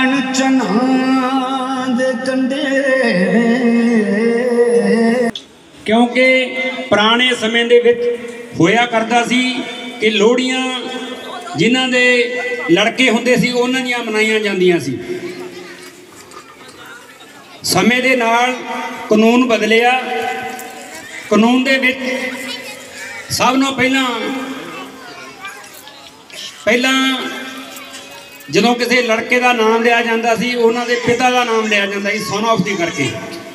नैन चन्हां दे कंढे। क्योंकि पुराने समय दे विच होया करदा सी कि लोहड़ियां जिन्हां दे लड़के हुंदे सी उन्हां दियां मनाईयां जांदियां सी। समय दे नाल कानून बदलिया। कानून दे विच सब नालों ਪਹਿਲਾਂ ਜਦੋਂ ਕਿਸੇ लड़के का नाम लिया जाता सी उन्हां दे पिता का नाम लिया जाता सी सन ऑफ दी करके।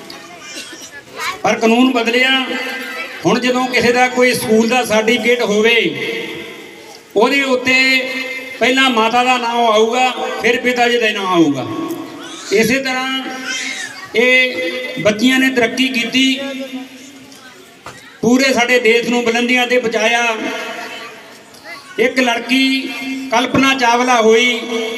पर कानून बदलिया। हुण जदों किसी का कोई स्कूल का सर्टिफिकेट होवे उहदे उत्ते पहला माता का नाम आऊगा फिर पिता जी का नाम आऊगा। इस तरह ये बच्चियां ने तरक्की की, पूरे साडे देश नूं बुलंदियां ते पहुंचाया। एक लड़की कल्पना चावला हुई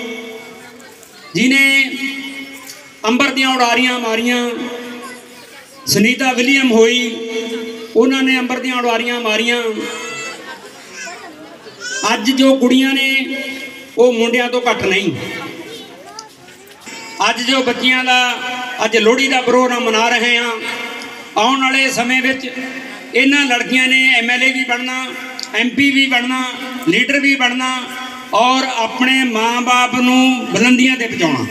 जिन्हें अंबर दियां उड़ारियां मारियां। सुनीता विलियम हुई, उन्होंने अंबर दियां उड़ारियां मारियां। अज जो कुड़ियां ने वो मुंडियां तो घट नहीं। अज जो बच्चियां दा अज लोहड़ी का प्रोग्राम मना रहे हैं, आने वाले समय विच इन्हां लड़कियां ने MLA भी बनना, MP भी बनना, लीडर भी बनना और अपने माँ बाप नूं बुलंदियां ते पहुंचाउणा।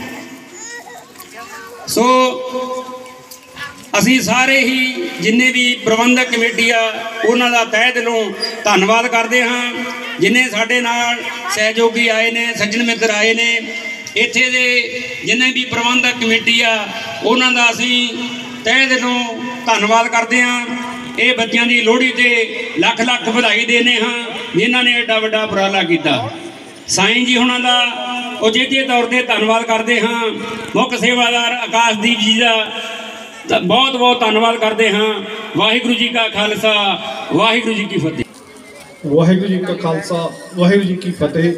सो असी सारे ही जिन्ने भी प्रबंधक कमेटी आ उन्हां दा तहे दिलों धन्नवाद करते हाँ। जिन्ने साडे नाल सहयोगी आए ने, सज्जन मित्र आए ने, इत्थे दे जिन्ने भी प्रबंधक कमेटी आ उन्हां दा असी तहे दिलों धन्नवाद करते हाँ। ये बच्चों की लोहड़ी ते लख लख बधाई देने हाँ जिन्हों ने एडा वड्डा उपराला किया। साईं जी हुणां दा उचेचे तौर पर धन्नवाद करते हाँ। मुख सेवादार आकाशदीप जी का बहुत बहुत धन्नवाद करते हाँ। वाहिगुरू जी का खालसा, वाहिगुरू जी की फतेह। वाहिगुरू जी का खालसा, वाहिगुरू जी की फतेह।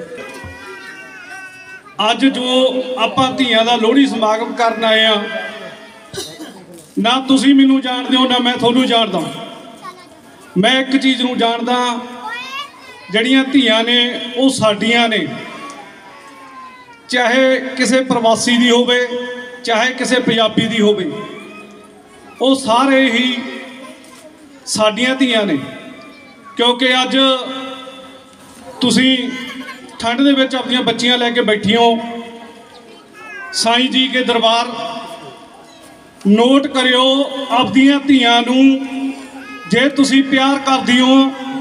अज जो आपां धीआं दा लोहड़ी समागम करन आए हाँ, ना तुसीं मैनूं जाणदे हो ना मैं तुहानूं जाणदा। मैं एक चीज़ नूं जाणदा, जड़ियां धीआं ने वो साडियां ने, चाहे किसी प्रवासी दी होवे चाहे किसी पंजाबी दी होवे, वो सारे ही साडियां धीआं ने। क्योंकि अज तुसीं ठंड दे विच अपनियां बच्चियां लैके बैठी हो साईं जी के दरबार। नोट करियो आपदियां धीआं नूं जे तुसी प्यार करदी हो,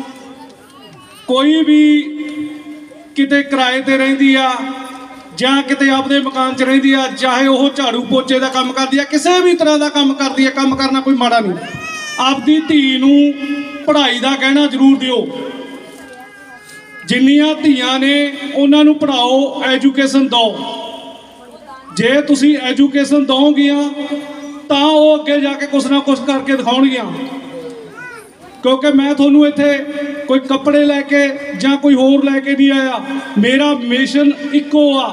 कोई भी किते किराए ते रहिंदी आ जां किते आपदे मकान च रहिंदी आ, चाहे वो झाड़ू पोचे का काम करदी आ, किसी भी तरह का काम करदी है, काम करना कोई माड़ा नहीं। आपदी धी नूं पढ़ाई का कहना जरूर दिओ। जिन्नियां धीआं ने उन्हां नूं पढ़ाओ, एजुकेशन दो। जे तुसी एजुकेशन दोगियां तां वो अगे जाके कुछ ना कुछ करके दिखाउणगियां। क्योंकि मैं थोनू इत्थे कोई कपड़े लैके जां कोई होर लैके नहीं आया। मेरा मिशन इक्को आ।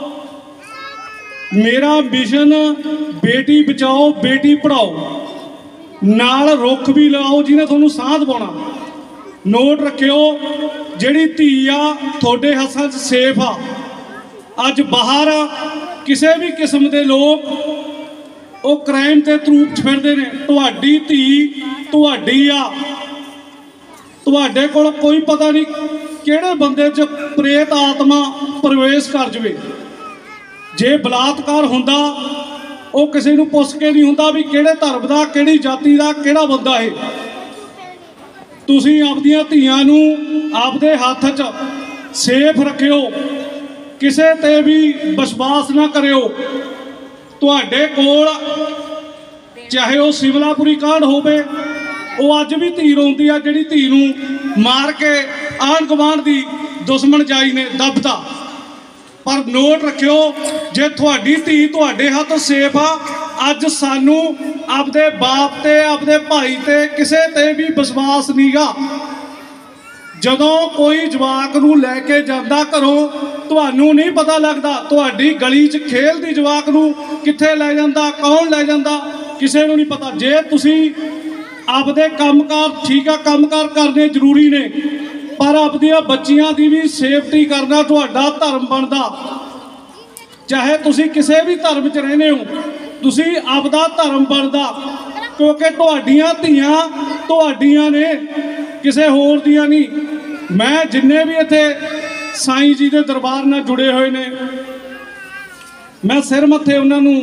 मेरा मिशन बेटी बचाओ बेटी पढ़ाओ, नाल रुख भी लाओ जिन्हें थोनू साह दवाउणा। नोट रखियो जिहड़ी धी आ थोड़े हत्थां 'च सेफ आ। अज बाहर किसी भी किस्म के लोग वो क्राइम के तरूप च फिरदे ने। तुहाडी धी तुहाडी आ, तुहाडे कोल कोई पता नहीं किहड़े बंदे च प्रेत आत्मा प्रवेश कर जाए। जे बलात्कार हुंदा वो किसी नूं पुछ के नहीं हुंदा भी किहड़े धर्म का, किहड़ी जाति का, किहड़ा बंदा है। तुसीं आपदियां धीआं नूं आपदे हत्थ च सेफ रखियो, किसे ते भी विश्वास ना करियो। तुहाडे कोल चाहे वो सिमलापुरी कांड होवे, वो अज भी धी रोंदी आ जिहड़ी धी नूं मार के आंढ गुआंढ दी दुश्मन जाई ने दबदा। पर नोट रखियो जे तुहाडी धी तुहाडे हत्थ सेफ आ, अज सानू आपदे बाप ते आपदे भाई ते किसे ते भी विश्वास नहींगा। जदों कोई जवाक नूं लैके जांदा घरों तुहानू नहीं पता लगता, तुहाडी गली च खेलदी जवाक नूं कित्थे लै जांदा, कौन लै जांदा, किसे नूं नहीं पता। जे तुसीं आपदे कामकार ठीक है, कामकार करने जरूरी ने, पर आपदियां बच्चियां दी भी सेफ्टी करना तुहाडा धर्म बनदा। ਚਾਹੇ ਤੁਸੀਂ ਕਿਸੇ ਵੀ ਧਰਮ 'ਚ ਰਹਿੰਦੇ ਹੋ, ਤੁਸੀਂ ਆਪਦਾ ਧਰਮ ਬਣਦਾ, ਕਿਉਂਕਿ ਤੁਹਾਡੀਆਂ ਧੀਆਂ ਤੁਹਾਡੀਆਂ ਨੇ, ਕਿਸੇ ਹੋਰ ਦੀਆਂ ਨਹੀਂ। ਮੈਂ ਜਿੰਨੇ ਵੀ ਇੱਥੇ ਸਾਈਂ ਜੀ ਦੇ ਦਰਬਾਰ ਨਾਲ ਜੁੜੇ ਹੋਏ ਨੇ, ਮੈਂ ਸਿਰ ਮੱਥੇ ਉਹਨਾਂ ਨੂੰ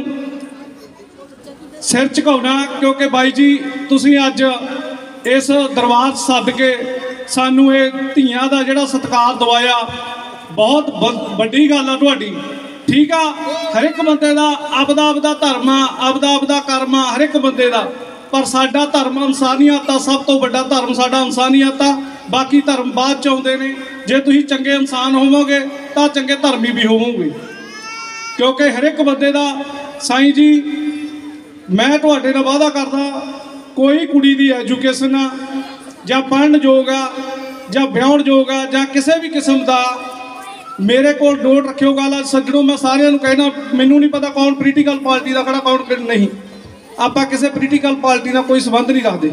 ਸਿਰ ਝੁਕਾਉਣਾ, ਕਿਉਂਕਿ ਬਾਈ ਜੀ ਤੁਸੀਂ ਅੱਜ ਇਸ ਦਰਬਾਰ 'ਚ ਸੱਦ ਕੇ ਸਾਨੂੰ ਇਹ ਧੀਆਂ ਦਾ ਜਿਹੜਾ ਸਤਿਕਾਰ ਦਵਾਇਆ, ਬਹੁਤ ਵੱਡੀ ਗੱਲ ਆ ਤੁਹਾਡੀ। ਠੀਕ ਆ, ਹਰ ਇੱਕ ਬੰਦੇ ਦਾ ਆਪਦਾ ਆਪਦਾ ਧਰਮ ਆ, ਆਪਦਾ ਆਪਦਾ ਕਰਮ ਆ ਹਰ ਇੱਕ ਬੰਦੇ ਦਾ, ਪਰ ਸਾਡਾ ਧਰਮ ਇਨਸਾਨੀਅਤ ਆ, ਸਭ ਤੋਂ ਵੱਡਾ ਧਰਮ ਸਾਡਾ ਇਨਸਾਨੀਅਤ ਆ। ਬਾਕੀ ਧਰਮ ਬਾਅਦ 'ਚ ਆਉਂਦੇ ਨੇ। ਜੇ ਤੁਸੀਂ ਚੰਗੇ ਇਨਸਾਨ ਹੋਵੋਗੇ ਤਾਂ ਚੰਗੇ ਧਰਮੀ ਵੀ ਹੋਵੋਗੇ, ਕਿਉਂਕਿ ਹਰ ਇੱਕ ਬੰਦੇ ਦਾ ਸਾਈਂ ਜੀ, ਮੈਂ ਤੁਹਾਡੇ ਨਾਲ ਵਾਅਦਾ ਕਰਦਾ, ਕੋਈ ਕੁੜੀ ਦੀ ਐਜੂਕੇਸ਼ਨ ਆ ਜਾਂ ਪੜ੍ਹਨ ਯੋਗ ਆ ਜਾਂ ਵਿਆਹੁਣ ਯੋਗ ਆ ਜਾਂ ਕਿਸੇ ਵੀ ਕਿਸਮ ਦਾ ਮੇਰੇ ਕੋਲ ਨੋਟ ਰੱਖਿਓ। ਗੱਲ ਸੱਜਣੋ, ਮੈਂ ਸਾਰਿਆਂ ਨੂੰ ਕਹਿਣਾ, ਮੈਨੂੰ ਨਹੀਂ ਪਤਾ ਕੌਣ ਪੋਲੀਟੀਕਲ ਪਾਰਟੀ ਦਾ ਖੜਾ ਕੌਣ ਨਹੀਂ, ਆਪਾਂ ਕਿਸੇ ਪੋਲੀਟੀਕਲ ਪਾਰਟੀ ਨਾਲ ਕੋਈ ਸੰਬੰਧ ਨਹੀਂ ਰੱਖਦੇ।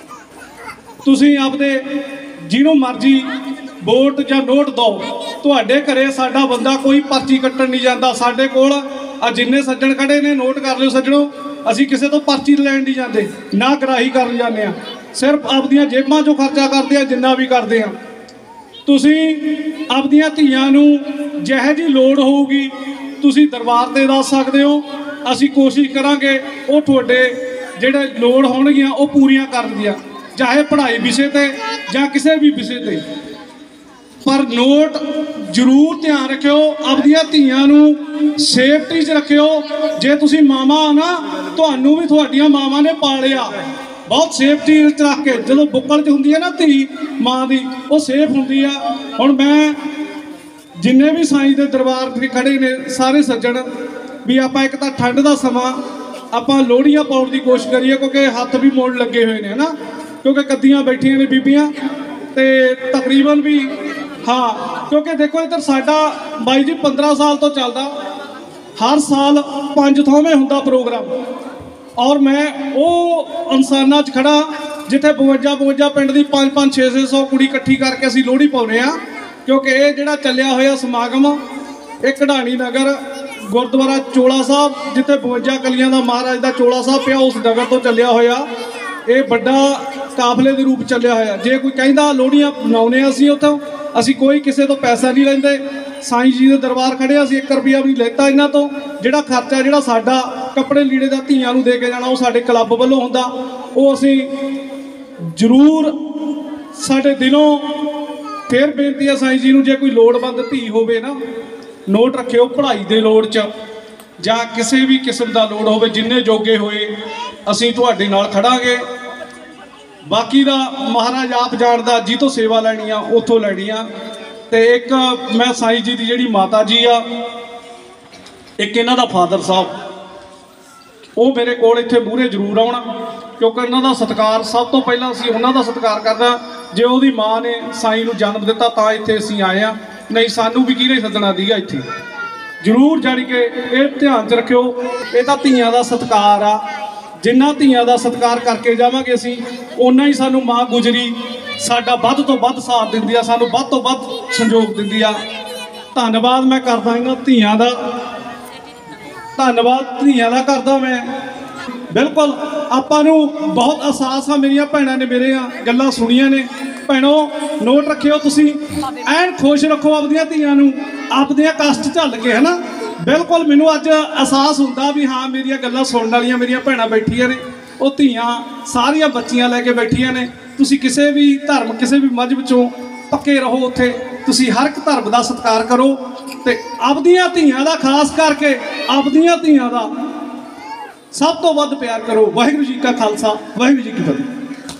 ਤੁਸੀਂ ਆਪਦੇ ਜਿਹਨੂੰ ਮਰਜ਼ੀ ਵੋਟ ਜਾਂ ਨੋਟ ਦਿਓ, ਤੁਹਾਡੇ ਘਰੇ ਸਾਡਾ ਬੰਦਾ ਕੋਈ ਪਰਚੀ ਕੱਟਣ ਨਹੀਂ ਜਾਂਦਾ। ਸਾਡੇ ਕੋਲ ਆ ਜਿੰਨੇ ਸੱਜਣ ਖੜੇ ਨੇ, ਨੋਟ ਕਰ ਲਿਓ ਸੱਜਣੋ, ਅਸੀਂ ਕਿਸੇ ਤੋਂ ਪਰਚੀ ਲੈਣ ਨਹੀਂ ਜਾਂਦੇ, ਨਾ ਗਰਾਹੀ ਕਰਨ ਜਾਂਦੇ ਆ, ਸਿਰਫ ਆਪਦੀਆਂ ਜੇਬਾਂ 'ਚੋਂ ਖਰਚਾ ਕਰਦੇ ਆ ਜਿੰਨਾ ਵੀ ਕਰਦੇ ਆ। ਤੁਸੀਂ ਆਪਦੀਆਂ ਧੀਆਂ ਨੂੰ ਜਿਹੋ ਜਿਹੀ ਲੋੜ ਹੋਊਗੀ ਤੁਸੀਂ ਦਰਬਾਰ 'ਤੇ ਦੱਸ ਸਕਦੇ ਹੋ। ਅਸੀਂ ਕੋਸ਼ਿਸ਼ ਕਰਾਂਗੇ ਉਹ ਤੁਹਾਡੇ ਜਿਹੜੇ ਲੋੜ ਹੋਣਗੀਆਂ ਉਹ ਪੂਰੀਆਂ ਕਰਨ ਦੀਆਂ, ਚਾਹੇ ਪੜ੍ਹਾਈ ਵਿਸ਼ੇ 'ਤੇ ਜਾਂ ਕਿਸੇ ਵੀ ਵਿਸ਼ੇ 'ਤੇ। ਪਰ ਨੋਟ ਜ਼ਰੂਰ ਧਿਆਨ ਰੱਖਿਓ, ਆਪਦੀਆਂ ਧੀਆਂ ਨੂੰ ਸੇਫਟੀ 'ਚ ਰੱਖਿਓ। ਜੇ ਤੁਸੀਂ ਮਾਵਾਂ ਆ ਨਾ, ਤੁਹਾਨੂੰ ਵੀ ਤੁਹਾਡੀਆਂ ਮਾਵਾਂ ਨੇ ਪਾਲਿਆ ਬਹੁਤ ਸੇਫਟੀ 'ਚ ਰੱਖ ਕੇ। ਜਦੋਂ ਬੁੱਕਲ 'ਚ ਹੁੰਦੀ ਹੈ ਨਾ ਧੀ ਮਾਂ ਦੀ, ਉਹ ਸੇਫ ਹੁੰਦੀ ਆ। ਹੁਣ ਮੈਂ ਜਿੰਨੇ ਵੀ ਸਾਈਂ ਦੇ ਦਰਬਾਰ 'ਤੇ ਖੜੇ ਨੇ ਸਾਰੇ ਸੱਜਣ, ਵੀ ਆਪਾਂ ਇੱਕ ਤਾਂ ਠੰਡ ਦਾ ਸਮਾਂ, ਆਪਾਂ ਲੋਹੜੀਆਂ ਪਾਉਣ ਦੀ ਕੋਸ਼ਿਸ਼ ਕਰੀਏ, ਕਿਉਂਕਿ ਹੱਥ ਵੀ ਮੋੜ ਲੱਗੇ ਹੋਏ ਨੇ, ਹੈ ਨਾ, ਕਿਉਂਕਿ ਕੱਦੀਆਂ ਬੈਠੀਆਂ ਨੇ ਬੀਬੀਆਂ, ਤੇ ਤਕਰੀਬਨ ਵੀ ਹਾਂ, ਕਿਉਂਕਿ ਦੇਖੋ ਇੱਧਰ ਸਾਡਾ ਬਾਈ ਜੀ 15 ਸਾਲ ਤੋਂ ਚੱਲਦਾ, ਹਰ ਸਾਲ 5 ਥਾਵੇਂ ਹੁੰਦਾ ਪ੍ਰੋਗਰਾਮ, ਔਰ ਮੈਂ ਉਹ ਇਨਸਾਨਾਂ 'ਚ ਖੜਾ ਜਿੱਥੇ 52 ਪਿੰਡ ਦੀ 500 600 ਕੁੜੀ ਇਕੱਠੀ ਕਰਕੇ ਅਸੀਂ ਲੋਹੜੀ ਪਾਉਂਦੇ ਆ। ਕਿਉਂਕਿ ਇਹ ਜਿਹੜਾ ਚੱਲਿਆ ਹੋਇਆ ਸਮਾਗਮ, ਇਹ ਕਢਾਣੀ ਨਗਰ ਗੁਰਦੁਆਰਾ ਚੋਲਾ ਸਾਹਿਬ, ਜਿੱਥੇ 52 ਕਲੀਆਂ ਦਾ ਮਹਾਰਾਜ ਦਾ ਚੋਲਾ ਸਾਹਿਬ ਪਿਆ, ਉਸ ਨਗਰ ਤੋਂ ਚੱਲਿਆ ਹੋਇਆ ਇਹ ਵੱਡਾ ਕਾਫਲੇ ਦੇ ਰੂਪ ਚੱਲਿਆ ਹੋਇਆ। ਜੇ ਕੋਈ ਕਹਿੰਦਾ ਲੋਹੜੀਆਂ ਮਨਾਉਂਦੇ ਆ ਅਸੀਂ ਉੱਥੋਂ, ਅਸੀਂ ਕੋਈ ਕਿਸੇ ਤੋਂ ਪੈਸਾ ਨਹੀਂ ਲੈਂਦੇ। ਸਾਈਂ ਜੀ ਦੇ ਦਰਬਾਰ ਖੜੇ, ਅਸੀਂ 1 ਰੁਪਿਆ ਵੀ ਨਹੀਂ ਲੈਤਾ ਇਹਨਾਂ ਤੋਂ। ਜਿਹੜਾ ਖਰਚਾ ਜਿਹੜਾ ਸਾਡਾ ਕੱਪੜੇ ਲੀੜੇ ਦਾ ਧੀਆਂ ਨੂੰ ਦੇ ਕੇ ਜਾਣਾ, ਉਹ ਸਾਡੇ ਕਲੱਬ ਵੱਲੋਂ ਹੁੰਦਾ, ਉਹ ਅਸੀਂ ਜ਼ਰੂਰ ਸਾਡੇ ਦਿਲੋਂ। ਫਿਰ ਬੇਨਤੀ ਆ ਸਾਈਂ ਜੀ ਨੂੰ, ਜੇ ਕੋਈ ਲੋੜਵੰਦ ਧੀ ਹੋਵੇ ਨਾ, ਨੋਟ ਰੱਖਿਓ, ਪੜ੍ਹਾਈ ਦੇ ਲੋੜ 'ਚ ਜਾਂ ਕਿਸੇ ਵੀ ਕਿਸਮ ਦਾ ਲੋੜ ਹੋਵੇ, ਜਿੰਨੇ ਜੋਗੇ ਹੋਏ ਅਸੀਂ ਤੁਹਾਡੇ ਨਾਲ ਖੜਾਂਗੇ। ਬਾਕੀ ਦਾ ਮਹਾਰਾਜ ਆਪ ਜਾਣਦਾ, ਜੀ ਤੋਂ ਸੇਵਾ ਲੈਣੀ ਆ ਉੱਥੋਂ ਲੈਣੀ ਆ। ਤੇ ਇੱਕ ਮੈਂ ਸਾਈਂ ਜੀ ਦੀ ਜਿਹੜੀ ਮਾਤਾ ਜੀ ਆ, ਇੱਕ ਇਹਨਾਂ ਦਾ ਫਾਦਰ ਸਾਹਿਬ, ਉਹ ਮੇਰੇ ਕੋਲ ਇੱਥੇ ਮੂਹਰੇ ਜ਼ਰੂਰ ਆਉਣਾ, ਕਿਉਂਕਿ ਇਹਨਾਂ ਦਾ ਸਤਿਕਾਰ ਸਭ ਤੋਂ ਪਹਿਲਾਂ ਅਸੀਂ ਉਹਨਾਂ ਦਾ ਸਤਿਕਾਰ ਕਰਨਾ। ਜੇ ਉਹਦੀ ਮਾਂ ਨੇ ਸਾਈਂ ਨੂੰ ਜਨਮ ਦਿੱਤਾ ਤਾਂ ਇੱਥੇ ਅਸੀਂ ਆਏ ਆ, ਨਹੀਂ ਸਾਨੂੰ ਵੀ ਕਿਹਨੇ ਸੱਦਣਾ ਦੀਗਾ ਇੱਥੇ। ਜ਼ਰੂਰ ਜਾਣੀ ਕਿ ਇਹ ਧਿਆਨ 'ਚ ਰੱਖਿਓ, ਇਹ ਤਾਂ ਧੀਆਂ ਦਾ ਸਤਿਕਾਰ ਆ। ਜਿੰਨਾ ਧੀਆਂ ਦਾ ਸਤਿਕਾਰ ਕਰਕੇ ਜਾਵਾਂਗੇ ਅਸੀਂ, ਓਨਾ ਹੀ ਸਾਨੂੰ ਮਾਂ ਗੁਜਰੀ ਸਾਡਾ ਵੱਧ ਤੋਂ ਵੱਧ ਸਾਥ ਦਿੰਦੀ ਆ, ਸਾਨੂੰ ਵੱਧ ਤੋਂ ਵੱਧ ਸੰਯੋਗ ਦਿੰਦੀ ਆ। ਧੰਨਵਾਦ ਮੈਂ ਕਰਦਾ ਇਹਨਾਂ ਧੀਆਂ ਦਾ, ਧੰਨਵਾਦ ਧੀਆਂ ਦਾ ਕਰਦਾ ਮੈਂ। ਬਿਲਕੁਲ ਆਪਾਂ ਨੂੰ ਬਹੁਤ ਅਹਿਸਾਸ ਆ, ਮੇਰੀਆਂ ਭੈਣਾਂ ਨੇ ਮੇਰੇ ਗੱਲਾਂ ਸੁਣੀਆਂ ਨੇ। ਭੈਣੋ ਨੋਟ ਰੱਖਿਓ, ਤੁਸੀਂ ਐਨ ਖੁਸ਼ ਰੱਖੋ ਆਪਦੀਆਂ ਧੀਆਂ ਨੂੰ, ਆਪਦੀਆਂ ਕਸ਼ਟ ਝੱਲ ਕੇ, ਹੈ ਨਾ। ਬਿਲਕੁਲ ਮੈਨੂੰ ਅੱਜ ਅਹਿਸਾਸ ਹੁੰਦਾ ਵੀ ਹਾਂ ਮੇਰੀਆਂ ਗੱਲਾਂ ਸੁਣਨ ਵਾਲੀਆਂ ਮੇਰੀਆਂ ਭੈਣਾਂ ਬੈਠੀਆਂ ਨੇ, ਉਹ ਧੀਆਂ ਸਾਰੀਆਂ ਬੱਚੀਆਂ ਲੈ ਕੇ ਬੈਠੀਆਂ ਨੇ। ਤੁਸੀਂ ਕਿਸੇ ਵੀ ਧਰਮ, ਕਿਸੇ ਵੀ ਮਜ਼ਹਬ 'ਚੋਂ ਪੱਕੇ ਰਹੋ, ਉੱਥੇ ਤੁਸੀਂ ਹਰ ਇੱਕ ਧਰਮ ਦਾ ਸਤਿਕਾਰ ਕਰੋ, ਤੇ ਆਪਦੀਆਂ ਧੀਆਂ ਦਾ ਖਾਸ ਕਰਕੇ ਆਪਦੀਆਂ ਧੀਆਂ ਦਾ ਸਭ ਤੋਂ ਵੱਧ ਪਿਆਰ ਕਰੋ। ਵਾਹਿਗੁਰੂ ਜੀ ਕਾ ਖਾਲਸਾ, ਵਾਹਿਗੁਰੂ ਜੀ ਕੀ ਫਤਿਹ।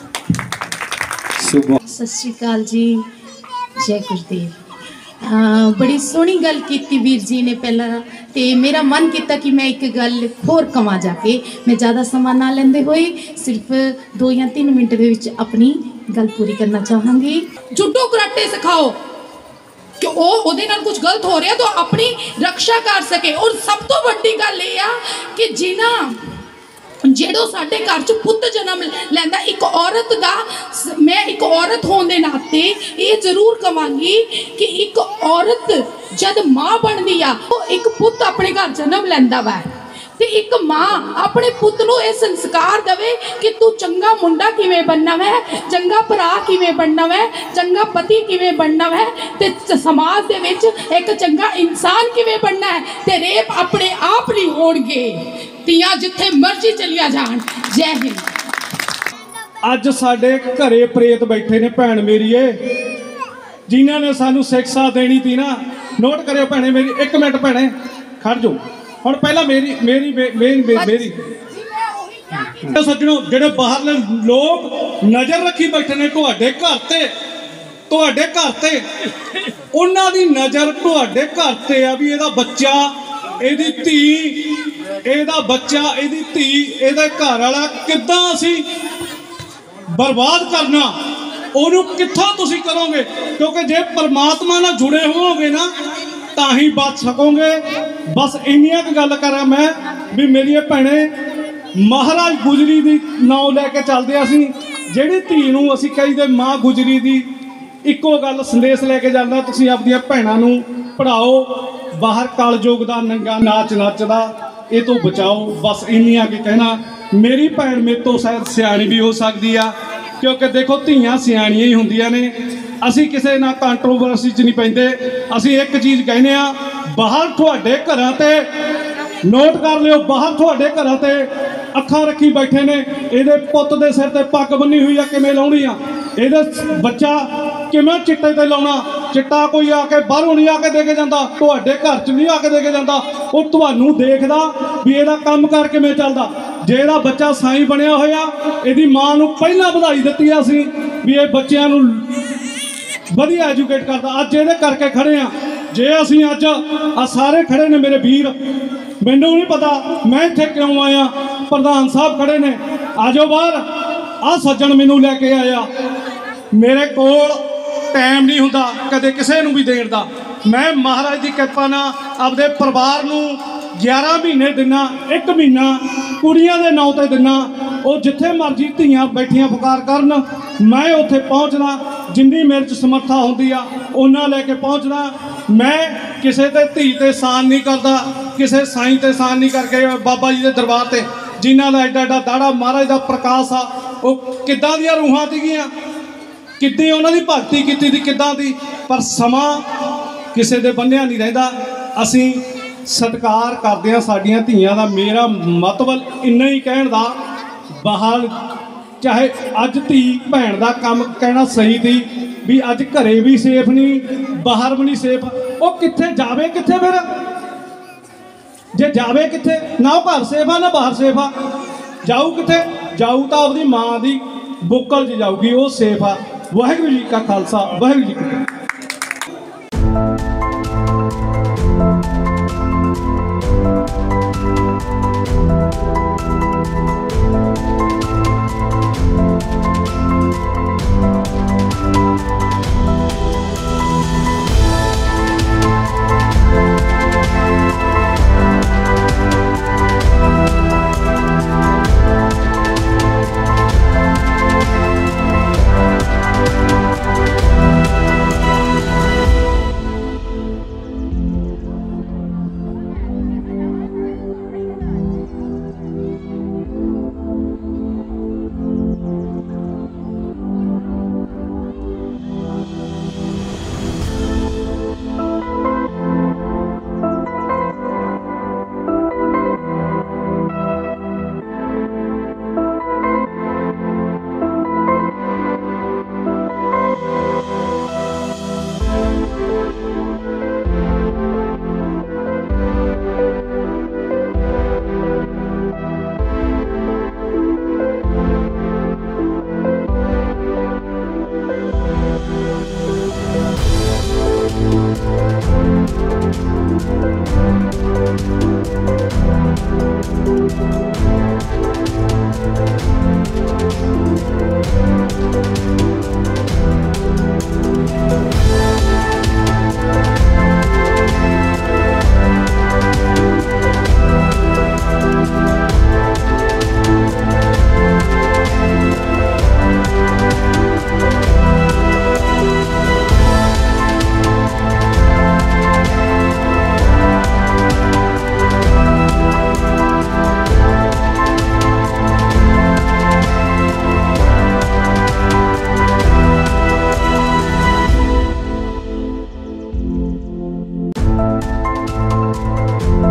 ਸਤਿ ਸ਼੍ਰੀ ਅਕਾਲ ਜੀ, ਜੈ ਗੁਰਦੇਵ। ਬੜੀ ਸੋਹਣੀ ਗੱਲ ਕੀਤੀ ਵੀਰ ਜੀ ਨੇ ਪਹਿਲਾਂ, ਤੇ ਮੇਰਾ ਮਨ ਕੀਤਾ ਕਿ ਮੈਂ ਇੱਕ ਗੱਲ ਹੋਰ ਕਵਾਂ ਜਾ ਕੇ। ਮੈਂ ਜ਼ਿਆਦਾ ਸਮਾਂ ਨਾ ਲੈਂਦੇ ਹੋਏ ਸਿਰਫ 2 ਜਾਂ 3 ਮਿੰਟ ਦੇ ਵਿੱਚ ਆਪਣੀ ਗੱਲ ਪੂਰੀ ਕਰਨਾ ਚਾਹਾਂਗੀ। ਜੁੱਡੋ ਕਰਾਟੇ ਸਿਖਾਓ ਕਿ ਉਹਦੇ ਨਾਲ ਕੁਝ ਗਲਤ ਹੋ ਰਿਹਾ ਤਾਂ ਆਪਣੀ ਰੱਖਿਆ ਕਰ ਸਕੇ। ਔਰ ਸਭ ਤੋਂ ਵੱਡੀ ਗੱਲ ਇਹ ਆ ਕਿ ਜਿਨ੍ਹਾਂ ਜਿਹੜੋ ਸਾਡੇ ਘਰ 'ਚ ਪੁੱਤ ਜਨਮ ਲੈਂਦਾ, ਇੱਕ ਔਰਤ ਦਾ ਮੈਂ ਇੱਕ ਔਰਤ ਹੋਣ ਦੇ ਨਾਤੇ ਇਹ ਜ਼ਰੂਰ ਕਵਾਂਗੀ ਕਿ ਇੱਕ ਔਰਤ ਜਦ ਮਾਂ ਬਣਦੀ ਆ, ਉਹ ਇੱਕ ਪੁੱਤ ਆਪਣੇ ਘਰ ਜਨਮ ਲੈਂਦਾ ਵਾ, ਤੇ ਇੱਕ ਮਾਂ ਆਪਣੇ ਪੁੱਤ ਨੂੰ ਇਹ ਸੰਸਕਾਰ ਦੇਵੇ ਕਿ ਤੂੰ ਚੰਗਾ ਮੁੰਡਾ ਕਿਵੇਂ ਬਣਨਾ ਵੈ, ਚੰਗਾ ਭਰਾ ਕਿਵੇਂ ਬਣਨਾ ਵੈ, ਚੰਗਾ ਪਤੀ ਕਿਵੇਂ ਬਣਨਾ ਵੈ, ਤੇ ਸਮਾਜ ਦੇ ਵਿੱਚ ਇੱਕ ਚੰਗਾ ਇਨਸਾਨ ਕਿਵੇਂ ਬਣਨਾ ਹੈ, ਤੇ ਰੇਪ ਆਪਣੇ ਆਪ ਨਹੀਂ ਹੋਣਗੇ। ਧੀਆਂ ਜਿੱਥੇ ਮਰਜ਼ੀ ਚਲੀਆਂ ਜਾਣ। ਜੈ ਹਿੰਦ। ਅੱਜ ਸਾਡੇ ਘਰੇ ਪ੍ਰੇਤ ਬੈਠੇ ਨੇ ਭੈਣ ਮੇਰੀਏ, ਜਿਨ੍ਹਾਂ ਨੇ ਸਾਨੂੰ ਸਿੱਖਿਆ ਦੇਣੀ ਤੀ ਨਾ। ਨੋਟ ਕਰਿਓ ਭੈਣੇ ਮੇਰੀ, ਇੱਕ ਮਿੰਟ ਭੈਣੇ ਖੜ ਜਾਓ। ਹੁਣ ਪਹਿਲਾਂ ਮੇਰੀ ਸੱਜਣੋ, ਜਿਹੜੇ ਬਾਹਰਲੇ ਲੋਕ ਨਜ਼ਰ ਰੱਖੀ ਬੈਠੇ ਨੇ ਤੁਹਾਡੇ ਘਰ ਤੇ, ਉਹਨਾਂ ਦੀ ਨਜ਼ਰ ਤੁਹਾਡੇ ਘਰ ਤੇ ਆ ਵੀ ਇਹਦਾ ਬੱਚਾ, ਇਹਦੀ ਧੀ, ਇਹਦਾ ਬੱਚਾ, ਇਹਦੀ ਧੀ, ਇਹਦਾ ਘਰ ਵਾਲਾ ਕਿੱਦਾਂ ਅਸੀਂ ਬਰਬਾਦ ਕਰਨਾ, ਉਹਨੂੰ ਕਿੱਥੋਂ ਤੁਸੀਂ ਕਰੋਗੇ? ਕਿਉਂਕਿ ਜੇ ਪਰਮਾਤਮਾ ਨਾਲ ਜੁੜੇ ਹੋਵੋਗੇ ਨਾ ਤਾਂ ਹੀ ਬਚ ਸਕੋਗੇ। ਬਸ ਇੰਨੀਆਂ ਕੁ ਗੱਲ ਕਰਾਂ ਮੈਂ ਵੀ ਮੇਰੀਏ ਭੈਣੇ, ਮਹਾਰਾਜ ਗੁਜਰੀ ਦੀ ਨਾਂ ਲੈ ਕੇ ਚੱਲਦੇ ਅਸੀਂ। ਜਿਹੜੀ ਧੀ ਨੂੰ ਅਸੀਂ ਕਹੀਦੇ ਮਾਂ ਗੁਜਰੀ ਦੀ, ਇੱਕੋ ਗੱਲ ਸੰਦੇਸ਼ ਲੈ ਕੇ ਜਾਂਦਾ, ਤੁਸੀਂ ਆਪਣੀਆਂ ਭੈਣਾਂ ਨੂੰ ਪੜ੍ਹਾਓ, ਬਾਹਰ ਕਲਯੁਗ ਦਾ ਨੰਗਾ ਨਾਚ ਨੱਚਦਾ, ਇਹ ਤੋਂ ਬਚਾਓ। ਬਸ ਇੰਨੀਆਂ ਕਿ ਕਹਿਣਾ। ਮੇਰੀ ਭੈਣ ਮੇਰੇ ਤੋਂ ਸ਼ਾਇਦ ਸਿਆਣੀ ਵੀ ਹੋ ਸਕਦੀ ਆ, ਕਿਉਂਕਿ ਦੇਖੋ ਧੀਆਂ ਸਿਆਣੀਆਂ ਹੀ ਹੁੰਦੀਆਂ ਨੇ। ਅਸੀਂ ਕਿਸੇ ਨਾਲ ਕੰਟਰੋਵਰਸੀ 'ਚ ਨਹੀਂ ਪੈਂਦੇ। ਅਸੀਂ ਇੱਕ ਚੀਜ਼ ਕਹਿੰਦੇ ਆ, ਬਾਹਰ ਤੁਹਾਡੇ ਘਰਾਂ ਤੇ, ਨੋਟ ਕਰ ਲਿਓ, ਬਾਹਰ ਤੁਹਾਡੇ ਘਰਾਂ ਤੇ ਅੱਖਾਂ ਰੱਖੀ ਬੈਠੇ ਨੇ, ਇਹਦੇ ਪੁੱਤ ਦੇ ਸਿਰ ਤੇ ਪੱਗ ਬੰਨੀ ਹੋਈ ਆ, ਕਿਵੇਂ ਲਾਉਣੀ ਆ, ਇਹਦਾ ਬੱਚਾ ਕਿਵੇਂ ਚਿੱਟੇ ਤੇ ਲਾਉਣਾ। ਚਿੱਟਾ ਕੋਈ ਆ ਕੇ ਬਾਹਰੋਂ ਨਹੀਂ ਆ ਕੇ ਦੇ ਕੇ ਜਾਂਦਾ, ਤੁਹਾਡੇ ਘਰ 'ਚ ਨਹੀਂ ਆ ਕੇ ਦੇ ਕੇ ਜਾਂਦਾ, ਉਹ ਤੁਹਾਨੂੰ ਦੇਖਦਾ ਵੀ ਇਹਦਾ ਕੰਮ ਕਾਰ ਕਿਵੇਂ ਚੱਲਦਾ। ਜੇ ਇਹਦਾ ਬੱਚਾ ਸਾਈਂ ਬਣਿਆ ਹੋਇਆ, ਇਹਦੀ ਮਾਂ ਨੂੰ ਪਹਿਲਾਂ ਵਧਾਈ ਦਿੱਤੀ ਆ ਅਸੀਂ ਵੀ ਇਹ ਬੱਚਿਆਂ ਨੂੰ ਵਧੀਆ ਐਜੂਕੇਟ ਕਰਦਾ। ਅੱਜ ਇਹਦੇ ਕਰਕੇ ਖੜੇ ਆ। ਜੇ ਅਸੀਂ ਅੱਜ ਆ ਸਾਰੇ ਖੜੇ ਨੇ ਮੇਰੇ ਵੀਰ, ਮੈਨੂੰ ਨਹੀਂ ਪਤਾ ਮੈਂ ਇੱਥੇ ਕਿਉਂ ਆਇਆ, ਪ੍ਰਧਾਨ ਸਾਹਿਬ ਖੜੇ ਨੇ, ਆ ਜਾਓ ਬਾਹਰ। ਆ ਸੱਜਣ ਮੈਨੂੰ ਲੈ ਕੇ ਆਇਆ, ਮੇਰੇ ਕੋਲ ਟਾਈਮ ਨਹੀਂ ਹੁੰਦਾ ਕਦੇ ਕਿਸੇ ਨੂੰ ਵੀ ਦੇਣ ਦਾ। ਮੈਂ ਮਹਾਰਾਜ ਦੀ ਕਿਰਪਾ ਨਾਲ ਆਪਦੇ ਪਰਿਵਾਰ ਨੂੰ 11 ਮਹੀਨੇ ਦਿਨਾਂ, 1 ਮਹੀਨਾ ਕੁੜੀਆਂ ਦੇ ਨਾਂ ਤੇ ਦਿਨਾਂ। ਉਹ ਜਿੱਥੇ ਮਰਜ਼ੀ ਧੀਆਂ ਬੈਠੀਆਂ ਪੁਕਾਰ ਕਰਨ, ਮੈਂ ਉੱਥੇ ਪਹੁੰਚਣਾ। ਜਿੰਨੀ ਮੇਰੇ 'ਚ ਸਮਰੱਥਾ ਹੁੰਦੀ ਆ ਉਹਨਾਂ ਲੈ ਕੇ ਪਹੁੰਚਣਾ। ਮੈਂ ਕਿਸੇ ਤੇ ਧੀ ਤੇ ਸਾਨ ਨਹੀਂ ਕਰਦਾ, ਕਿਸੇ ਸਾਈਂ ਤੇ ਸਾਨ ਨਹੀਂ ਕਰਕੇ। ਬਾਬਾ ਜੀ ਦੇ ਦਰਬਾਰ ਤੇ ਜਿਨ੍ਹਾਂ ਦਾ ਐਡਾ ਐਡਾ ਦਾੜਾ ਮਹਾਰਾਜ ਦਾ ਪ੍ਰਕਾਸ਼ ਆ, ਉਹ ਕਿੱਦਾਂ ਦੀਆਂ ਰੂਹਾਂ ਸੀਗੀਆਂ, ਕਿੱਦਾਂ ਉਹਨਾਂ ਦੀ ਭਗਤੀ ਕੀਤੀ ਦੀ, ਕਿੱਦਾਂ ਦੀ। ਪਰ ਸਮਾਂ ਕਿਸੇ ਦੇ ਬੰਨਿਆ ਨਹੀਂ ਰਹਿੰਦਾ। ਅਸੀਂ ਸਤਿਕਾਰ ਕਰਦੇ ਹਾਂ ਸਾਡੀਆਂ ਧੀਆਂ ਦਾ। ਮੇਰਾ ਮਤਲਬ ਇੰਨਾ ਹੀ ਕਹਿਣ ਦਾ, ਬਾਹਰ ਚਾਹੇ ਅੱਜ ਧੀ ਭੈਣ ਦਾ ਕੰਮ ਕਹਿਣਾ ਸਹੀ ਸੀ ਵੀ ਅੱਜ ਘਰੇ ਵੀ ਸੇਫ ਨਹੀਂ, ਬਾਹਰ ਵੀ ਨਹੀਂ ਸੇਫ। ਉਹ ਕਿੱਥੇ ਜਾਵੇ, ਕਿੱਥੇ ਫਿਰ? ਜੇ ਜਾਵੇ ਕਿੱਥੇ? ਨਾ ਉਹ ਘਰ ਸੇਫ ਆ ਨਾ ਬਾਹਰ ਸੇਫ ਆ। ਜਾਊ ਕਿੱਥੇ? ਜਾਊ ਤਾਂ ਆਪਣੀ ਮਾਂ ਦੀ ਬੁੱਕਲ 'ਚ ਜਾਊਗੀ, ਉਹ ਸੇਫ ਆ। ਵਾਹਿਗੁਰੂ ਜੀ ਕਾ ਖਾਲਸਾ, ਵਾਹਿਗੁਰੂ ਜੀ ਕੀ ਫਤਿਹ।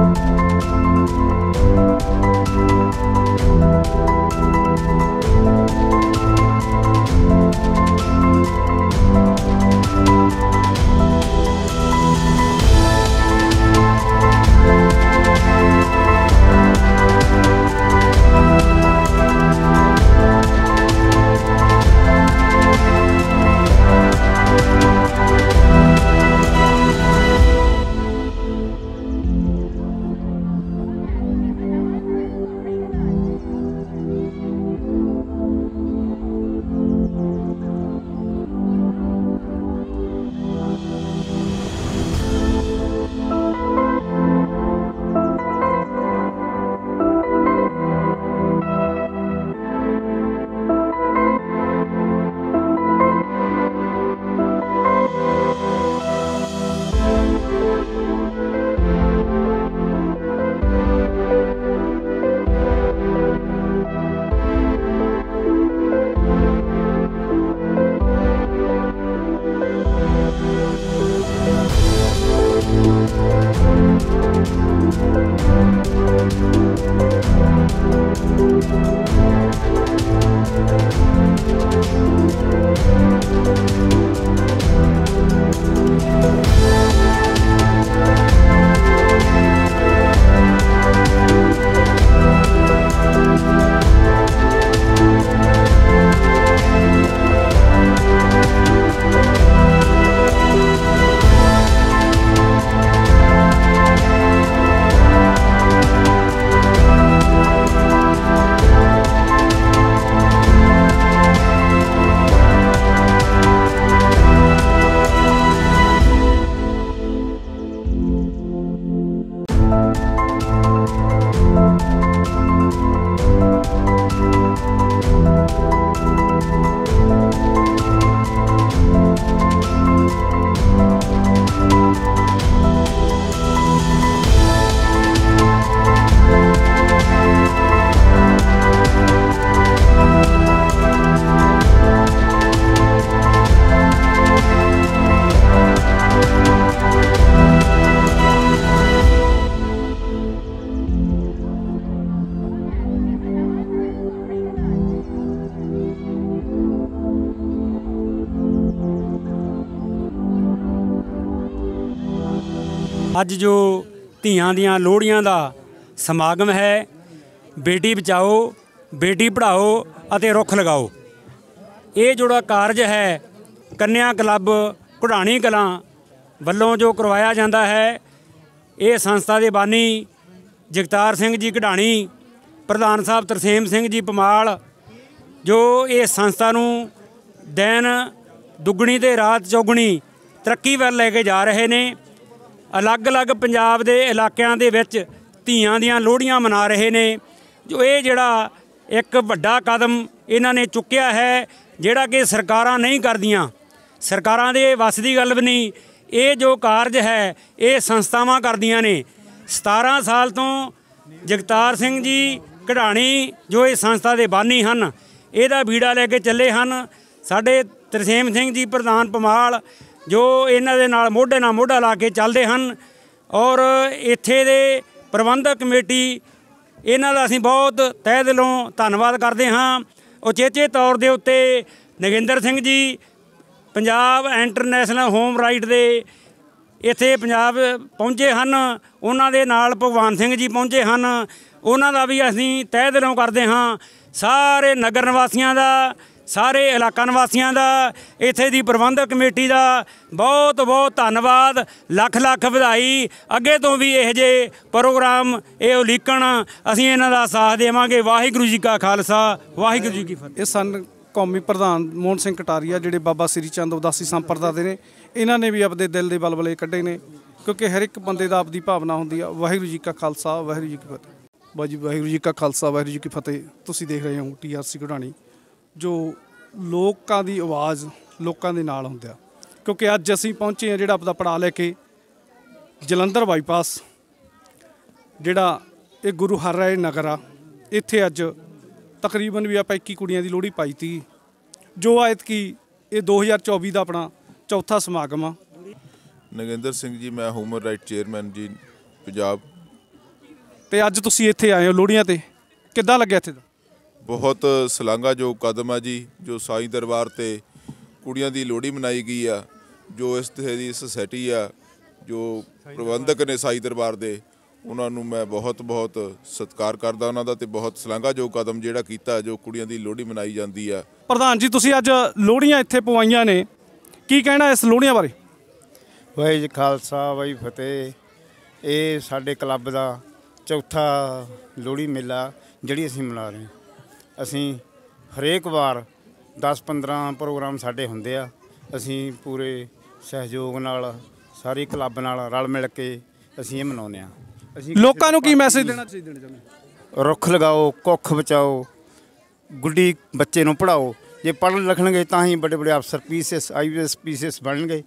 ਅੱਜ ਜੋ ਧੀਆਂ ਦੀਆਂ ਲੋਹੜੀਆਂ ਦਾ ਸਮਾਗਮ ਹੈ, ਬੇਟੀ ਬਚਾਓ ਬੇਟੀ ਪੜ੍ਹਾਓ ਅਤੇ ਰੁੱਖ ਲਗਾਓ, ਇਹ ਜਿਹੜਾ ਕਾਰਜ ਹੈ ਕੰਨਿਆ ਕਲੱਬ ਘੁੜਾਣੀ ਕਲਾਂ ਵੱਲੋਂ ਜੋ ਕਰਵਾਇਆ ਜਾਂਦਾ ਹੈ, ਇਹ ਸੰਸਥਾ ਦੇ ਬਾਨੀ ਜਗਤਾਰ ਸਿੰਘ ਜੀ ਘੜਾਣੀ, ਪ੍ਰਧਾਨ ਸਾਹਿਬ ਤਰਸੇਮ ਸਿੰਘ ਜੀ ਪਮਾਲ, ਜੋ ਇਹ ਸੰਸਥਾ ਨੂੰ ਦਿਨ ਦੁੱਗਣੀ ਤੇ ਰਾਤ ਚੌਗਣੀ ਤਰੱਕੀ ਵੱਲ ਲੈ ਕੇ ਜਾ ਰਹੇ ਨੇ। ਅਲੱਗ-ਅਲੱਗ ਪੰਜਾਬ ਦੇ ਇਲਾਕਿਆਂ ਦੇ ਵਿੱਚ ਧੀਆਂ ਦੀਆਂ ਲੋਹੜੀਆਂ ਮਨਾ ਰਹੇ ਨੇ। ਜੋ ਇਹ ਜਿਹੜਾ ਇੱਕ ਵੱਡਾ ਕਦਮ ਇਹਨਾਂ ਨੇ ਚੁੱਕਿਆ ਹੈ, ਜਿਹੜਾ ਕਿ ਸਰਕਾਰਾਂ ਨਹੀਂ ਕਰਦੀਆਂ, ਸਰਕਾਰਾਂ ਦੇ ਵੱਸ ਦੀ ਗੱਲ ਵੀ ਨਹੀਂ। ਇਹ ਜੋ ਕਾਰਜ ਹੈ ਇਹ ਸੰਸਥਾਵਾਂ ਕਰਦੀਆਂ ਨੇ। 17 ਸਾਲ ਤੋਂ ਜਗਤਾਰ ਸਿੰਘ ਜੀ ਘੜਾਣੀ ਜੋ ਇਹ ਸੰਸਥਾ ਦੇ ਬਾਨੀ ਹਨ, ਇਹਦਾ ਬੀੜਾ ਲੈ ਕੇ ਚੱਲੇ ਹਨ। ਸਾਡੇ ਤਰਸੇਮ ਸਿੰਘ ਜੀ ਪ੍ਰਧਾਨ ਪਮਾਲ ਜੋ ਇਹਨਾਂ ਦੇ ਨਾਲ ਮੋਢੇ ਨਾਲ ਮੋਢਾ ਲਾ ਕੇ ਚੱਲਦੇ ਹਨ। ਔਰ ਇੱਥੇ ਦੇ ਪ੍ਰਬੰਧਕ ਕਮੇਟੀ, ਇਹਨਾਂ ਦਾ ਅਸੀਂ ਬਹੁਤ ਤਹਿ ਦਿਲੋਂ ਧੰਨਵਾਦ ਕਰਦੇ ਹਾਂ। ਉਚੇਚੇ ਤੌਰ ਦੇ ਉੱਤੇ Naginder Singh ji Punjab international home right ਦੇ ਇੱਥੇ ਪੰਜਾਬ ਪਹੁੰਚੇ ਹਨ, ਉਹਨਾਂ ਦੇ ਨਾਲ ਭਗਵਾਨ ਸਿੰਘ ਜੀ ਪਹੁੰਚੇ ਹਨ, ਉਹਨਾਂ ਦਾ ਵੀ ਅਸੀਂ ਤਹਿ ਦਿਲੋਂ ਕਰਦੇ ਹਾਂ। ਸਾਰੇ ਨਗਰ ਨਿਵਾਸੀਆਂ ਦਾ, ਸਾਰੇ ਇਲਾਕਾ ਨਿਵਾਸੀਆਂ ਦਾ, ਇੱਥੇ ਦੀ ਪ੍ਰਬੰਧਕ ਕਮੇਟੀ ਦਾ ਬਹੁਤ ਬਹੁਤ ਧੰਨਵਾਦ, ਲੱਖ ਲੱਖ ਵਧਾਈ। ਅੱਗੇ ਤੋਂ ਵੀ ਇਹੋ ਜਿਹੇ ਪ੍ਰੋਗਰਾਮ ਇਹ ਉਲੀਕਣ, ਅਸੀਂ ਇਹਨਾਂ ਦਾ ਸਾਥ ਦੇਵਾਂਗੇ। ਵਾਹਿਗੁਰੂ ਜੀ ਕਾ ਖਾਲਸਾ, ਵਾਹਿਗੁਰੂ ਜੀ ਕੀ ਫਤਿਹ। ਇਹ ਸਨ ਕੌਮੀ ਪ੍ਰਧਾਨ ਮੋਹਨ ਸਿੰਘ ਕਟਾਰੀਆ, ਜਿਹੜੇ ਬਾਬਾ ਸ੍ਰੀ ਚੰਦ ਉਦਾਸੀ ਸੰਪਰਦਾ ਦੇ ਨੇ। ਇਹਨਾਂ ਨੇ ਵੀ ਆਪਣੇ ਦਿਲ ਦੇ ਬਲਬਲੇ ਕੱਢੇ ਨੇ, ਕਿਉਂਕਿ ਹਰ ਇੱਕ ਬੰਦੇ ਦਾ ਆਪਦੀ ਭਾਵਨਾ ਹੁੰਦੀ ਆ। ਵਾਹਿਗੁਰੂ ਜੀ ਕਾ ਖਾਲਸਾ, ਵਾਹਿਗੁਰੂ ਜੀ ਕੀ ਫਤਿਹ। ਬਾਜੀ ਵਾਹਿਗੁਰੂ ਜੀ ਕਾ ਖਾਲਸਾ, ਵਾਹਿਗੁਰੂ ਜੀ ਕੀ ਫਤਿਹ। ਤੁਸੀਂ ਦੇਖ ਰਹੇ ਹੋ TRC ਘੁੜਾਣੀ, ਜੋ ਲੋਕਾਂ ਦੀ ਆਵਾਜ਼ ਲੋਕਾਂ ਦੇ ਨਾਲ ਹੁੰਦਾ। ਕਿਉਂਕਿ ਅੱਜ ਅਸੀਂ ਪਹੁੰਚੇ ਹਾਂ ਜਿਹੜਾ ਆਪਦਾ ਪੜਾਅ ਲੈ ਕੇ ਜਲੰਧਰ ਬਾਈਪਾਸ, ਜਿਹੜਾ ਇਹ ਗੁਰੂ ਹਰਿਰਾਏ ਨਗਰ ਆ। ਇੱਥੇ ਅੱਜ ਤਕਰੀਬਨ ਵੀ ਆਪਾਂ 21 ਕੁੜੀਆਂ ਦੀ ਲੋਹੜੀ ਪਾਈ ਤੀ, ਜੋ ਐਤਕੀ ਇਹ 2024 ਦਾ ਆਪਣਾ ਚੌਥਾ ਸਮਾਗਮ ਆ। ਨਗਿੰਦਰ ਸਿੰਘ ਜੀ, ਮੈਂ ਹਿਊਮਨ ਰਾਈਟ ਚੇਅਰਮੈਨ ਜੀ ਪੰਜਾਬ, ਤੇ ਅੱਜ ਤੁਸੀਂ ਇੱਥੇ ਆਏ ਹੋ ਲੋਹੜੀਆਂ ਤੇ, ਕਿੱਦਾਂ ਲੱਗਿਆ ਇੱਥੇ ਦਾ? ਬਹੁਤ ਸ਼ਲਾਘਾਯੋਗ ਕਦਮ ਆ ਜੀ, ਜੋ ਸਾਈਂ ਦਰਬਾਰ ਤੇ ਕੁੜੀਆਂ ਦੀ ਲੋਹੜੀ ਮਨਾਈ ਗਈ ਆ। ਜੋ ਇਸ ਦੀ ਸੁਸਾਇਟੀ ਆ, ਜੋ ਪ੍ਰਬੰਧਕ ਨੇ ਸਾਈਂ ਦਰਬਾਰ ਦੇ, ਉਹਨਾਂ ਨੂੰ ਮੈਂ ਬਹੁਤ ਬਹੁਤ ਸਤਿਕਾਰ ਕਰਦਾ ਉਹਨਾਂ ਦਾ, ਤੇ ਬਹੁਤ ਸ਼ਲਾਘਾਯੋਗ ਕਦਮ ਜਿਹੜਾ ਕੀਤਾ, ਜੋ ਕੁੜੀਆਂ ਦੀ ਲੋਹੜੀ ਮਨਾਈ ਜਾਂਦੀ ਆ। ਪ੍ਰਧਾਨ ਜੀ, ਤੁਸੀਂ ਅੱਜ ਲੋਹੜੀਆਂ ਇੱਥੇ ਪਵਾਈਆਂ ਨੇ, ਕੀ ਕਹਿਣਾ ਇਸ ਲੋਹੜੀਆਂ ਬਾਰੇ? ਵਾਹਿਗੁਰੂ ਜੀ ਖਾਲਸਾ, ਵਾਹਿਗੁਰੂ ਫਤਿਹ। ਇਹ ਸਾਡੇ ਕਲੱਬ ਦਾ ਚੌਥਾ ਲੋਹੜੀ ਮੇਲਾ ਜਿਹੜੀ ਅਸੀਂ ਮਨਾ ਰਹੇ ਹਾਂ। ਅਸੀਂ ਹਰੇਕ ਵਾਰ 10-15 ਪ੍ਰੋਗਰਾਮ ਸਾਡੇ ਹੁੰਦੇ ਆ। ਅਸੀਂ ਪੂਰੇ ਸਹਿਯੋਗ ਨਾਲ ਸਾਰੇ ਕਲੱਬ ਨਾਲ ਰਲ ਮਿਲ ਕੇ ਅਸੀਂ ਇਹ ਮਨਾਉਂਦੇ ਹਾਂ। ਅਸੀਂ ਲੋਕਾਂ ਨੂੰ ਕੀ ਮੈਸੇਜ ਦੇਣਾ ਚਾਹੁੰਦੇ? ਰੁੱਖ ਲਗਾਓ, ਕੁੱਖ ਬਚਾਓ, ਗੁੱਡੀ ਬੱਚੇ ਨੂੰ ਪੜ੍ਹਾਓ। ਜੇ ਪੜ੍ਹਨ ਲਿਖਣਗੇ ਤਾਂ ਹੀ ਵੱਡੇ ਵੱਡੇ ਅਫਸਰ PCS IAS PCS ਬਣਨਗੇ।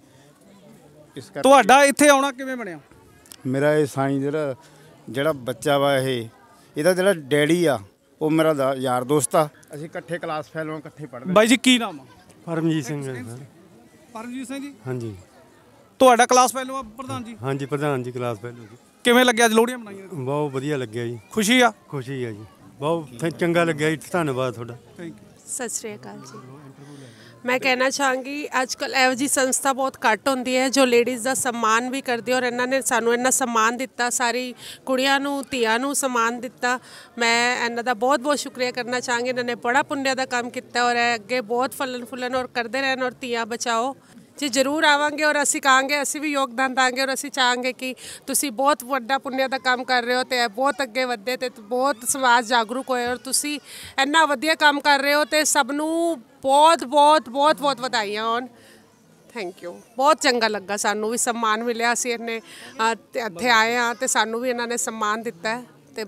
ਇਸ ਕਰਕੇ ਤੁਹਾਡਾ ਇੱਥੇ ਆਉਣਾ ਕਿਵੇਂ ਬਣਿਆ? ਮੇਰਾ ਇਹ ਸਾਈਂ ਜਿਹੜਾ ਬੱਚਾ ਵਾ, ਇਹਦਾ ਜਿਹੜਾ ਡੈਡੀ ਆ ਉਹ ਮੇਰਾ ਯਾਰ ਦੋਸਤ ਆ। ਅਸੀਂ ਇਕੱਠੇ ਕਲਾਸ ਫੈਲੋਂ ਇਕੱਠੇ ਪੜ੍ਹਦੇ। ਬਾਈ ਜੀ ਕੀ ਨਾਮ ਆ? ਪਰਮਜੀਤ ਸਿੰਘ ਹੈ ਸਰ। ਪਰਮਜੀਤ ਸਿੰਘ ਜੀ, ਹਾਂਜੀ। ਤੁਹਾਡਾ ਕਲਾਸ ਫੈਲੋ ਆ ਪ੍ਰਧਾਨ ਜੀ? ਹਾਂਜੀ ਪ੍ਰਧਾਨ ਜੀ, ਕਲਾਸ ਫੈਲੋ ਜੀ। ਕਿਵੇਂ ਲੱਗਿਆ ਅੱਜ ਲੋਹੜੀਆਂ ਮਨਾਈਆਂ? ਬਹੁਤ ਵਧੀਆ ਲੱਗਿਆ ਜੀ। ਖੁਸ਼ੀ ਆ? ਖੁਸ਼ੀ ਹੈ ਜੀ, ਬਹੁਤ ਚੰਗਾ ਲੱਗਿਆ ਜੀ। ਧੰਨਵਾਦ ਤੁਹਾਡਾ। Thank you. ਸਤਿ ਸ਼੍ਰੀ ਅਕਾਲ ਜੀ। ਮੈਂ ਕਹਿਣਾ ਚਾਹਾਂਗੀ ਅੱਜ ਕੱਲ੍ਹ ਇਹੋ ਜਿਹੀ ਸੰਸਥਾ ਬਹੁਤ ਘੱਟ ਹੁੰਦੀ ਹੈ ਜੋ ਲੇਡੀਜ਼ ਦਾ ਸਨਮਾਨ ਵੀ ਕਰਦੀ, ਔਰ ਇਹਨਾਂ ਨੇ ਸਾਨੂੰ ਇੰਨਾ ਸਨਮਾਨ ਦਿੱਤਾ, ਸਾਰੀ ਕੁੜੀਆਂ ਨੂੰ, ਧੀਆਂ ਨੂੰ ਸਨਮਾਨ ਦਿੱਤਾ। ਮੈਂ ਇਹਨਾਂ ਦਾ ਬਹੁਤ ਬਹੁਤ ਸ਼ੁਕਰੀਆ ਕਰਨਾ ਚਾਹਾਂਗੀ। ਇਹਨਾਂ ਨੇ ਬੜਾ ਪੁੰਨਿਆ ਦਾ ਕੰਮ ਕੀਤਾ, ਔਰ ਅੱਗੇ ਬਹੁਤ ਫੁੱਲਣ ਫੁੱਲਣ ਔਰ ਕਰਦੇ ਰਹਿਣ, ਔਰ ਧੀਆਂ ਬਚਾਓ ਜੀ। ਜ਼ਰੂਰ ਆਵਾਂਗੇ ਔਰ ਅਸੀਂ ਕਹਾਂਗੇ, ਅਸੀਂ ਵੀ ਯੋਗਦਾਨ ਦਾਂਗੇ, ਔਰ ਅਸੀਂ ਚਾਹਾਂਗੇ ਕਿ ਤੁਸੀਂ ਬਹੁਤ ਵੱਡਾ ਪੁੰਨਿਆ ਦਾ ਕੰਮ ਕਰ ਰਹੇ ਹੋ ਅਤੇ ਬਹੁਤ ਅੱਗੇ ਵਧੇ ਅਤੇ ਬਹੁਤ ਸਮਾਜ ਜਾਗਰੂਕ ਹੋਏ, ਔਰ ਤੁਸੀਂ ਇੰਨਾ ਵਧੀਆ ਕੰਮ ਕਰ ਰਹੇ ਹੋ ਅਤੇ ਸਭ ਨੂੰ ਬਹੁਤ ਬਹੁਤ ਬਹੁਤ ਬਹੁਤ ਵਧਾਈਆਂ ਹੋਣ। Thank you. ਬਹੁਤ ਚੰਗਾ ਲੱਗਾ, ਸਾਨੂੰ ਵੀ ਸਨਮਾਨ ਮਿਲਿਆ। ਅਸੀਂ ਇੱਥੇ ਆਏ ਹਾਂ ਅਤੇ ਸਾਨੂੰ ਵੀ ਇਹਨਾਂ ਨੇ ਸਨਮਾਨ ਦਿੱਤਾ ਹੈ ਅਤੇ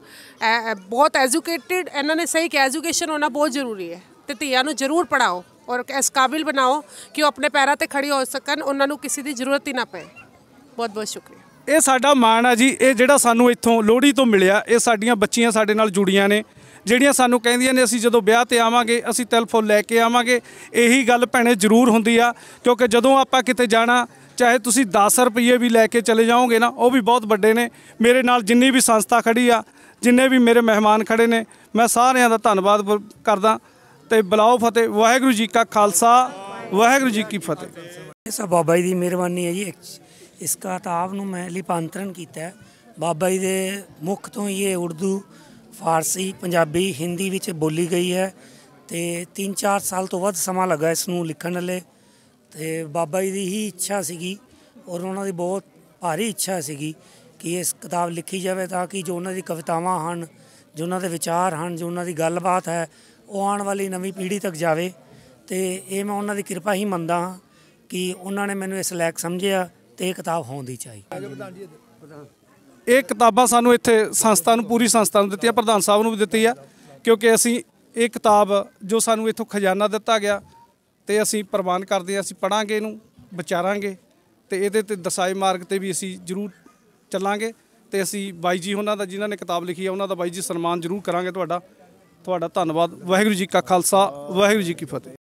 ਬਹੁਤ ਐਜੂਕੇਟਿਡ, ਇਹਨਾਂ ਨੇ ਸਹੀ ਕਿਹਾ, ਐਜੂਕੇਸ਼ਨ ਹੋਣਾ ਬਹੁਤ ਜ਼ਰੂਰੀ ਹੈ ਅਤੇ ਧੀਆਂ ਨੂੰ ਜ਼ਰੂਰ ਪੜ੍ਹਾਓ ਔਰ ਇਸ ਕਾਬਿਲ ਬਣਾਓ ਕਿ ਉਹ ਆਪਣੇ ਪੈਰਾਂ 'ਤੇ ਖੜੀ ਹੋ ਸਕਣ, ਉਹਨਾਂ ਨੂੰ ਕਿਸੇ ਦੀ ਜ਼ਰੂਰਤ ਹੀ ਨਾ ਪਏ। ਬਹੁਤ ਬਹੁਤ ਸ਼ੁਕਰੀਆ। ਇਹ ਸਾਡਾ ਮਾਣ ਆ ਜੀ, ਇਹ ਜਿਹੜਾ ਸਾਨੂੰ ਇੱਥੋਂ ਲੋਹੜੀ ਤੋਂ ਮਿਲਿਆ। ਇਹ ਸਾਡੀਆਂ ਬੱਚੀਆਂ ਸਾਡੇ ਨਾਲ ਜੁੜੀਆਂ ਨੇ, ਜਿਹੜੀਆਂ ਸਾਨੂੰ ਕਹਿੰਦੀਆਂ ਨੇ ਅਸੀਂ ਜਦੋਂ ਵਿਆਹ 'ਤੇ ਆਵਾਂਗੇ ਅਸੀਂ ਤਿਲ ਫੁੱਲ ਲੈ ਕੇ ਆਵਾਂਗੇ। ਇਹੀ ਗੱਲ ਭੈਣੇ ਜ਼ਰੂਰ ਹੁੰਦੀ ਆ, ਕਿਉਂਕਿ ਜਦੋਂ ਆਪਾਂ ਕਿਤੇ ਜਾਣਾ, ਚਾਹੇ ਤੁਸੀਂ 10 ਰੁਪਏ ਵੀ ਲੈ ਕੇ ਚਲੇ ਜਾਓਗੇ ਨਾ, ਉਹ ਵੀ ਬਹੁਤ ਵੱਡੇ ਨੇ। ਮੇਰੇ ਨਾਲ ਜਿੰਨੀ ਵੀ ਸੰਸਥਾ ਖੜੀ ਆ, ਜਿੰਨੇ ਵੀ ਮੇਰੇ ਮਹਿਮਾਨ ਖੜੇ ਨੇ, ਮੈਂ ਸਾਰਿਆਂ ਦਾ ਧੰਨਵਾਦ ਕਰਦਾ। ਤੇ ਬੁਲਾਓ ਫਤਿਹ। ਵਾਹਿਗੁਰੂ ਜੀ ਕਾ ਖਾਲਸਾ, ਵਾਹਿਗੁਰੂ ਜੀ ਕੀ ਫਤਿਹ। ਸਭ ਬਾਬਾ ਜੀ ਦੀ ਮਿਹਰਬਾਨੀ ਹੈ ਜੀ। ਇਸ ਕਿਤਾਬ ਨੂੰ ਮੈਂ ਲਿਪਾਂਤਰਨ ਕੀਤਾ ਬਾਬਾ ਜੀ ਦੇ ਮੁੱਖ ਤੋਂ। ਇਹ ਉਰਦੂ, ਫਾਰਸੀ, ਪੰਜਾਬੀ, ਹਿੰਦੀ ਵਿੱਚ ਬੋਲੀ ਗਈ ਹੈ ਅਤੇ 3-4 ਸਾਲ ਤੋਂ ਵੱਧ ਸਮਾਂ ਲੱਗਾ ਇਸ ਨੂੰ ਲਿਖਣ ਵਾਲੇ। ਅਤੇ ਬਾਬਾ ਜੀ ਦੀ ਹੀ ਇੱਛਾ ਸੀਗੀ ਔਰ ਉਹਨਾਂ ਦੀ ਬਹੁਤ ਭਾਰੀ ਇੱਛਾ ਸੀਗੀ ਕਿ ਇਸ ਕਿਤਾਬ ਲਿਖੀ ਜਾਵੇ, ਤਾਂ ਕਿ ਜੋ ਉਹਨਾਂ ਦੀ ਕਵਿਤਾਵਾਂ ਹਨ, ਜੋ ਉਹਨਾਂ ਦੇ ਵਿਚਾਰ ਹਨ, ਜੋ ਉਹਨਾਂ ਦੀ ਗੱਲਬਾਤ ਹੈ, ਉਹ ਆਉਣ ਵਾਲੀ ਨਵੀਂ ਪੀੜ੍ਹੀ ਤੱਕ ਜਾਵੇ। ਅਤੇ ਇਹ ਮੈਂ ਉਹਨਾਂ ਦੀ ਕਿਰਪਾ ਹੀ ਮੰਨਦਾ ਹਾਂ ਕਿ ਉਹਨਾਂ ਨੇ ਮੈਨੂੰ ਇਸ ਲਾਇਕ ਸਮਝਿਆ ਅਤੇ ਇਹ ਕਿਤਾਬ ਹੋਣੀ ਚਾਹੀਦੀ। ਇਹ ਕਿਤਾਬਾਂ ਸਾਨੂੰ ਇੱਥੇ ਸੰਸਥਾ ਨੂੰ, ਪੂਰੀ ਸੰਸਥਾ ਨੂੰ ਦਿੱਤੀਆਂ, ਪ੍ਰਧਾਨ ਸਾਹਿਬ ਨੂੰ ਵੀ ਦਿੱਤੀ ਆ, ਕਿਉਂਕਿ ਅਸੀਂ ਇਹ ਕਿਤਾਬ ਜੋ ਸਾਨੂੰ ਇੱਥੋਂ ਖਜ਼ਾਨਾ ਦਿੱਤਾ ਗਿਆ ਅਤੇ ਅਸੀਂ ਪ੍ਰਵਾਨ ਕਰਦੇ ਹਾਂ। ਅਸੀਂ ਪੜ੍ਹਾਂਗੇ, ਇਹਨੂੰ ਵਿਚਾਰਾਂਗੇ ਅਤੇ ਇਹਦੇ 'ਤੇ ਦਸਾਏ ਮਾਰਗ 'ਤੇ ਵੀ ਅਸੀਂ ਜ਼ਰੂਰ ਚੱਲਾਂਗੇ। ਅਤੇ ਅਸੀਂ ਬਾਈ ਜੀ ਉਹਨਾਂ ਦਾ, ਜਿਨ੍ਹਾਂ ਨੇ ਕਿਤਾਬ ਲਿਖੀ ਆ, ਉਹਨਾਂ ਦਾ ਬਾਈ ਜੀ ਸਨਮਾਨ ਜ਼ਰੂਰ ਕਰਾਂਗੇ। ਤੁਹਾਡਾ ਧੰਨਵਾਦ। ਵਾਹਿਗੁਰੂ ਜੀ ਕਾ ਖਾਲਸਾ, ਵਾਹਿਗੁਰੂ ਜੀ ਕੀ ਫਤਿਹ।